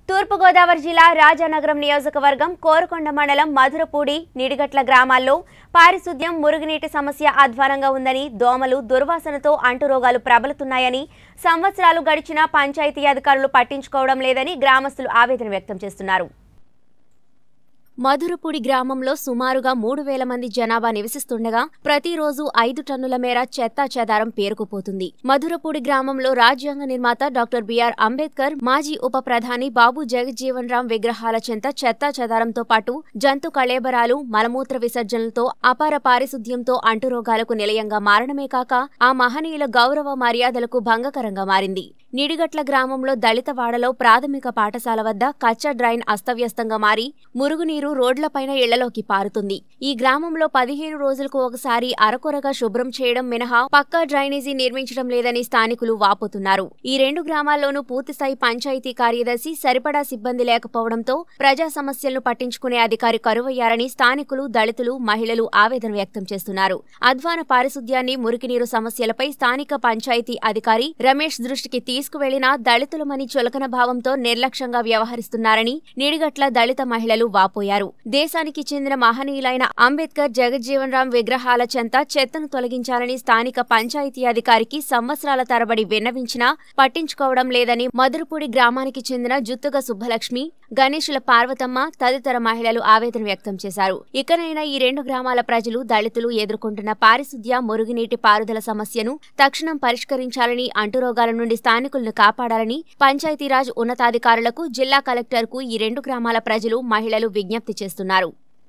తూర్పు గోదావరి జిల్లా రాజానగరం నియోజకవర్గం కోరుకొండ మండలం మధురపూడి నిడిగట్ల గ్రామాల్లో పారిశుద్ధ్యం మురుగునీటి సమస్య అధ్వానంగా ఉందని దోమలు దుర్వాసనతో అంటురోగాలు ప్రబలుతున్నాయని సంవత్సరాలు గడిచినా పంచాయతీ అధికారులు పట్టించుకోవడం లేదని గ్రామస్తులు ఆవేదన వ్యక్తం చేస్తున్నారు। మధురపూడి గ్రామంలో సుమారుగా 3000 మంది జనాభా నివసిస్తుండగా ప్రతిరోజు 5 టన్నుల మేర చెత్తా చెదారం పేరుకుపోతుంది। మధురపూడి గ్రామంలో రాజ్యాంగ నిర్మాత డాక్టర్ బిఆర్ అంబేద్కర్, మాజీ ఉప ప్రధాని బాబు జగజ్జీవన్ రామ్ విగ్రహాల చెంత చెత్తా చెదారంతో పాటు జంతు కళేబరాలు, మలమూత్ర విసర్జనలతో అపార పారిశుద్ధ్యంతో అంటురోగాలకు నిలయంగా మారడమే కాక ఆ మహనీయుల గౌరవ మర్యాదలకు భంగకరంగా మారింది। నిడిగట్ల గ్రామంలో దళితవాడలో ప్రాథమిక పాఠశాల వద్ద కచ్చా డ్రైన్ అస్తవ్యస్తంగా మారి మురుగునీరు రోడ్లపైన ఇళ్లలోకి పారుతుంది। ఈ గ్రామంలో 15 రోజులకు ఒకసారి అరకొరగా శుభ్రం చేయడం మినహా పక్కా డ్రైనేజీ నిర్మించడం లేదని స్థానికులు వాపోతున్నారు। ఈ 2 గ్రామాల్లోనూ పూర్తిస్థాయి పంచాయతీ కార్యదర్శి సరిపడా సిబ్బంది లేకపోవడంతో ప్రజా సమస్యలను పట్టించుకునే అధికారి కరువయ్యారని స్థానికులు, దళితులు, మహిళలు ఆవేదన వ్యక్తం చేస్తున్నారు। అధ్వాన పారిశుద్ధ్యాన్ని, మురికినీరు సమస్యలపై స్థానిక పంచాయతీ అధికారి రమేష్ దృష్టికి తీసుకువెళ్లినా దళితులమని చులకన భావంతో నిర్లక్ష్యంగా వ్యవహరిస్తున్నారని నిడిగట్ల దళిత మహిళలు వాపోయారు। దేశానికి చెందిన మహనీయులైన అంబేద్కర్, జగజ్జీవన్ రామ్ విగ్రహాల చెంత చెత్తను తొలగించాలని స్థానిక పంచాయతీ అధికారికి సంవత్సరాల తరబడి విన్నవించినా పట్టించుకోవడం లేదని మధురపూడి గ్రామానికి చెందిన జుత్తుగ సుబ్బలక్ష్మి, గణేశుల పార్వతమ్మ తదితర మహిళలు ఆవేదన వ్యక్తం చేశారు। ఇకనైనా ఈ 2 గ్రామాల ప్రజలు, దళితులు ఎదుర్కొంటున్న పారిశుద్ధ్య, మురుగునీటి పారుదల సమస్యను తక్షణం పరిష్కరించాలని, అంటురోగాల నుండి స్థానికులను కాపాడాలని పంచాయతీరాజ్ ఉన్నతాధికారులకు, జిల్లా కలెక్టర్కు ఈ 2 గ్రామాల ప్రజలు, మహిళలు విజ్ఞప్తి చేస్తున్నారు।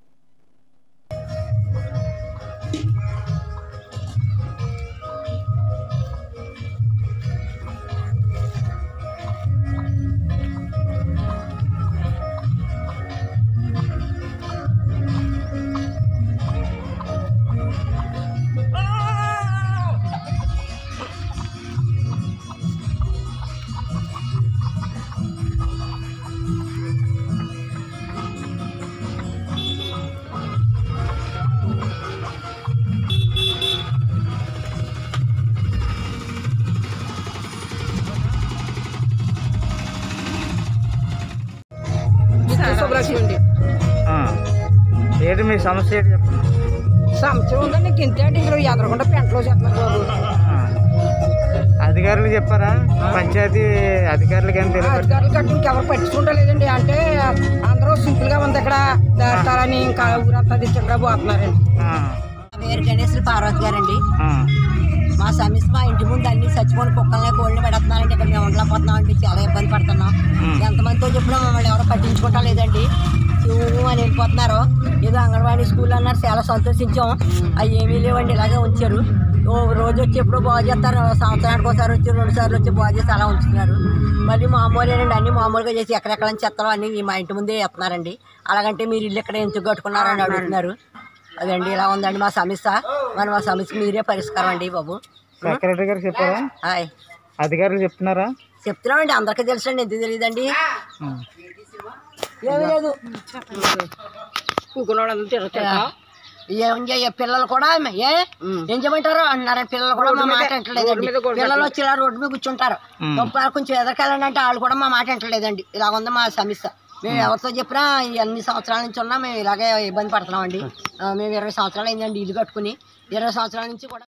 ఏంటి మీ సమస్య? సమస్య ఉందండి, ఇంతే అండి. ఇక్కడ ఎదరకుండా పెంటలో చేస్తున్నారు బాబు. అధికారులు చెప్పారా? పంచాయతీ అధికారులకి ఏం తెలియదు? అధికారులు కట్టి ఇంకెవరు పట్టించుకుంటలేదండి. అంటే అందరూ సింపుల్ గా ఉంది ఇక్కడ దాటాలని ఇంకా ఊరంతా ఇక్కడ పోతున్నారండి। పేరు గణేశుల పార్వతి గారండి। మా సమస్య మా ఇంటి ముందు అన్ని చచ్చిపోయిన కుక్కల్ని, కోళ్ళని పెడుతున్నారండి। ఇక్కడ మేము ఉండలేకపోతున్నాం అండి, చాలా ఇబ్బంది పడుతున్నాం। ఎంతమందితో చెప్పినా మమ్మల్ని ఎవరో పట్టించుకుంటా లేదండి, అని వెళ్ళిపోతున్నారు। ఏదో అంగన్వాడీ స్కూల్ అన్నారు, చాలా సంతోషించాం। అవి ఏమీ లేవండి, ఇలాగే ఉంచారు। రోజు వచ్చి ఎప్పుడో బాగు చేస్తారు, సంవత్సరానికి ఒకసారి వచ్చి 2 సార్లు వచ్చి బాగు చేసి అలా ఉంచుతున్నారు। మళ్ళీ మామూలేనండి, అన్ని మామూలుగా చేసి ఎక్కడెక్కడ చెత్తలు అన్ని మా ఇంటి ముందే వేస్తున్నారండి। అలాగంటే మీరు ఇల్లు ఎక్కడ ఎందుకు కట్టుకున్నారని అడుగుతున్నారు। అదండి ఇలా ఉందండి మా సమస్య। మరి మా సమస్య మీరే పరిష్కారం అండి బాబు। సెక్రటరీ గారు చెప్పారా? అధికారులు చెప్తున్నారా? చెప్తున్నామండి, అందరికీ తెలుసండి, ఎందుకు తెలియదండి? ఏమీ లేదు, పిల్లలు కూడా ఏం చేయమంటారు అన్నారు। పిల్లలు కూడా మా మాట వింటలేదండి। పిల్లలు వచ్చి ఇలా రోడ్డు మీద కూర్చుంటారు, కొంచెం ఎదరికెళ్ళండి అంటే వాళ్ళు కూడా మా మాట వింటలేదండి। ఇలాగ ఉంది మా సమస్య। మేము ఎవరితో చెప్పినా అన్ని సంవత్సరాల నుంచి ఉన్నా మేము ఇలాగే ఇబ్బంది పడుతున్నామండి। మేము 20 సంవత్సరాలు అయిందండి ఇల్లు కట్టుకుని, 20 సంవత్సరాల నుంచి కూడా